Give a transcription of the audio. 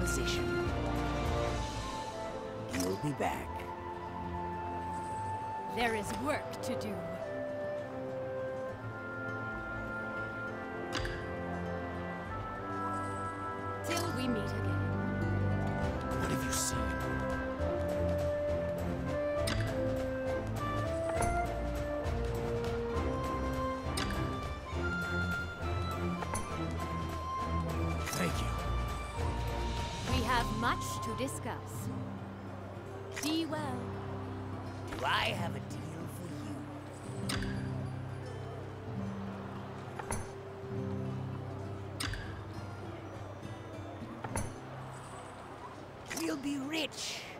position. You'll be back. There is work to do. Till we meet again. What have you seen? Thank you. We have much to discuss. Be well. Do I have a deal for you? We'll be rich.